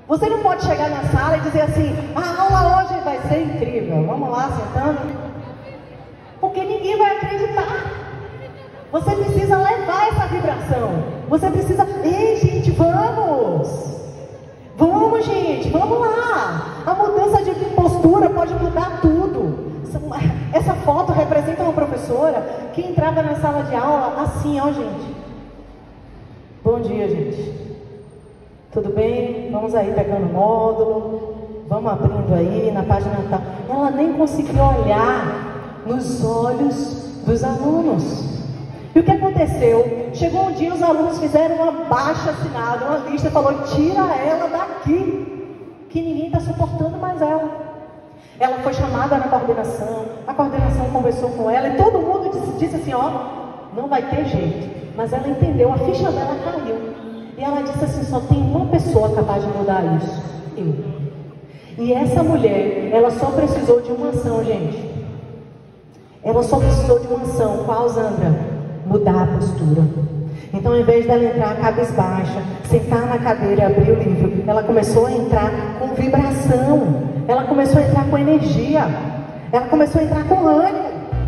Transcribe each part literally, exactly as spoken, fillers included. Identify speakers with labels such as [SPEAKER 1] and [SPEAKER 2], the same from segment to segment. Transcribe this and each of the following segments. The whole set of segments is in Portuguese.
[SPEAKER 1] Você não pode chegar na sala e dizer assim: a aula hoje vai ser incrível, vamos lá, sentando. Porque ninguém vai acreditar. Você precisa levar essa vibração. Você precisa, ei gente, vamos! Vamos gente, vamos lá! A mudança de postura pode mudar tudo. Essa foto representa uma professora que entrava na sala de aula assim, ó gente. Bom dia, gente. Tudo bem? Vamos aí pegando o módulo. Vamos abrindo aí na página tal. Ela nem conseguiu olhar nos olhos dos alunos. E o que aconteceu? Chegou um dia, os alunos fizeram uma baixa assinada, uma lista, e falou: tira ela daqui, que ninguém está suportando mais ela. Ela foi chamada na coordenação, a coordenação conversou com ela e todo mundo disse, disse assim: ó, não vai ter jeito. Mas ela entendeu, a ficha dela caiu. E ela disse assim: só tem uma pessoa capaz de mudar isso, eu. E essa mulher, ela só precisou de uma ação, gente. Ela só precisou de uma ação. Qual, Zandra? Mudar a postura. Então, ao invés dela entrar cabisbaixa, sentar na cadeira e abrir o livro, ela começou a entrar com vibração. Ela começou a entrar com energia. Ela começou a entrar com ânimo.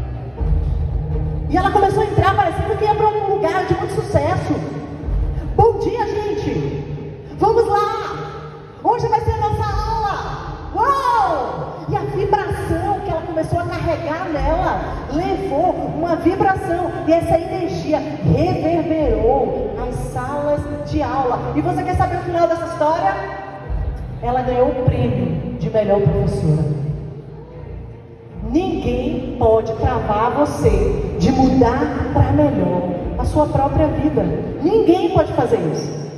[SPEAKER 1] E ela começou a entrar parecendo que ia para um lugar de muito sucesso. Bom dia, gente! Vamos lá! Hoje vai ser a nossa aula! Uau! E a vibração que ela começou a carregar nela levou uma vibração. E essa energia reverberou as salas de aula. E você quer saber o final dessa história? Ela ganhou o prêmio de melhor professora. Ninguém pode travar você de mudar para melhor a sua própria vida. Ninguém pode fazer isso.